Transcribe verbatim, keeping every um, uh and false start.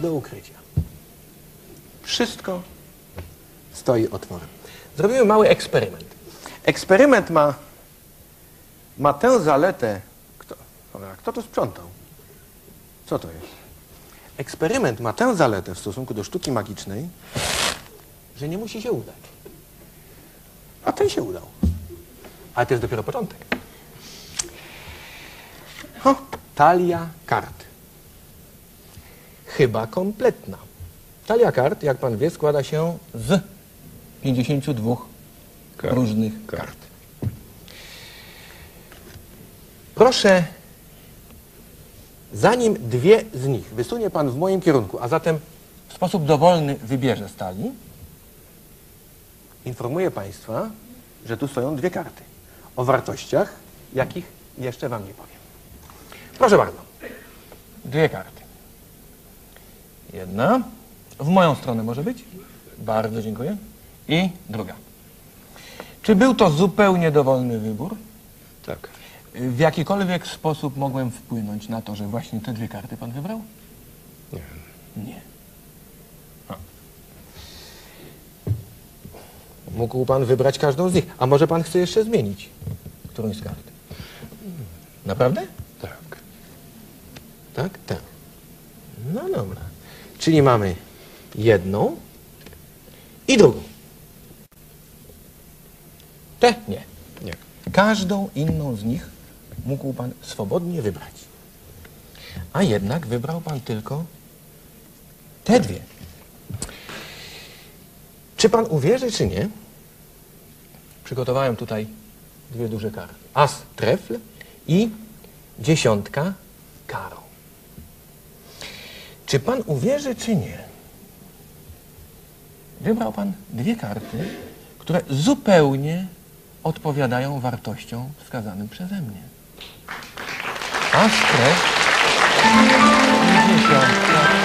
do ukrycia. Wszystko stoi otworem. Zrobimy mały eksperyment. Eksperyment ma, ma tę zaletę... Kto, kto to sprzątał? Co to jest? Eksperyment ma tę zaletę w stosunku do sztuki magicznej, że nie musi się udać. A ten się udał. Ale to jest dopiero początek. O, talia kart. Chyba kompletna. Talia kart, jak pan wie, składa się z pięćdziesięciu dwóch kart. różnych kart. kart. Proszę, zanim dwie z nich wysunie pan w moim kierunku, a zatem w sposób dowolny wybierze z talii, informuję państwa, że tu stoją dwie karty. O wartościach, jakich jeszcze wam nie powiem. Proszę bardzo. Dwie karty. Jedna. W moją stronę może być? Bardzo dziękuję. I druga. Czy był to zupełnie dowolny wybór? Tak. W jakikolwiek sposób mogłem wpłynąć na to, że właśnie te dwie karty pan wybrał? Nie. Nie. A. Mógł pan wybrać każdą z nich. A może pan chce jeszcze zmienić którąś z kart? Naprawdę? Tak. Tak? Tak. No dobra. Czyli mamy jedną i drugą. Te? Nie. Nie. Każdą inną z nich mógł pan swobodnie wybrać. A jednak wybrał pan tylko te dwie. Czy pan uwierzy, czy nie? Przygotowałem tutaj dwie duże karty. As trefl i dziesiątka karo. Czy pan uwierzy, czy nie? Wybrał pan dwie karty, które zupełnie odpowiadają wartościom wskazanym przeze mnie. As trefl i dziesiątka